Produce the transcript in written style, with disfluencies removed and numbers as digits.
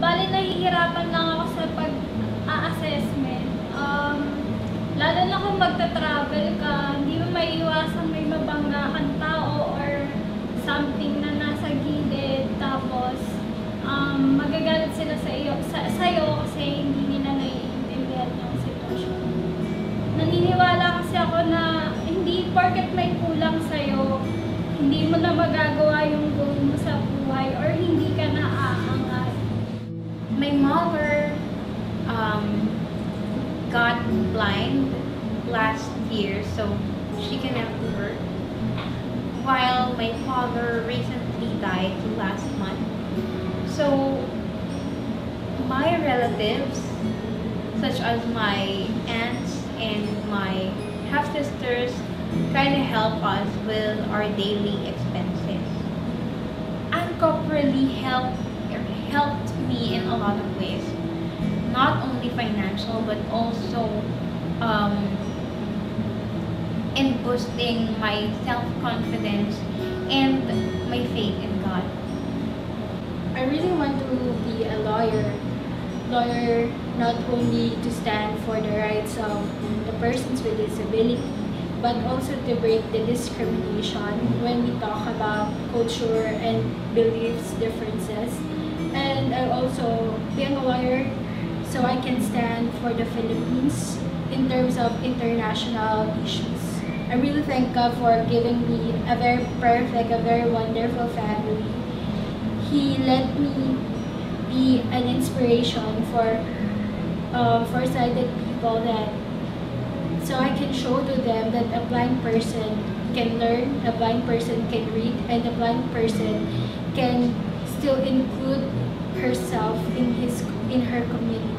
Bali, nahihirapan lang ako sa pag-assessment. Lalo na kung magta-travel ka, hindi mo maiiwasan may mabangga kang tao or something na nasa gilid. Tapos, magagalit sila sa'yo kasi hindi nila naiintindihan yung sitwasyon. Naniniwala kasi ako na hindi porket may kulang sa'yo, hindi mo na magagawa yung goal mo sa buhay or hindi ka na aangat. My mother got blind last year, so she cannot work. While my father recently died last month. So my relatives, such as my aunts and my half-sisters, try to help us with our daily expenses. ANCOP really helped me in a lot of ways, not only financial but also in boosting my self-confidence and my faith in God. I really want to be a lawyer not only to stand for the rights of the persons with disability, but also to break the discrimination when we talk about culture and beliefs differences. And I also being a lawyer so I can stand for the Philippines in terms of international issues. I really thank God for giving me a very perfect, a very wonderful family. He let me be an inspiration for sighted people, that so I can show to them that a blind person can learn, a blind person can read, and a blind person can still include herself in her community.